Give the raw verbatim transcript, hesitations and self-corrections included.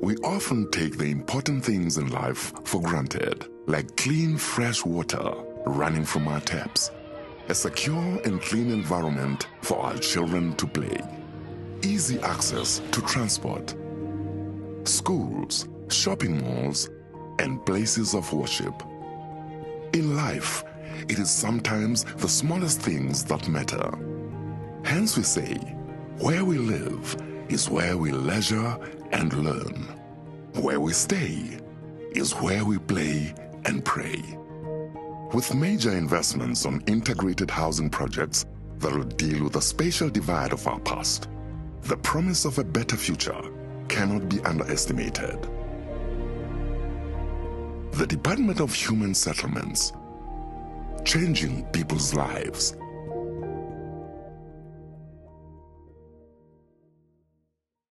We often take the important things in life for granted, like clean, fresh water running from our taps, a secure and clean environment for our children to play, easy access to transport, schools, shopping malls, and places of worship. In life, it is sometimes the smallest things that matter. Hence we say, where we live is where we leisure and learn. Where we stay is where we play and pray. With major investments on integrated housing projects that will deal with the spatial divide of our past, the promise of a better future cannot be underestimated. The Department of Human Settlements, changing people's lives.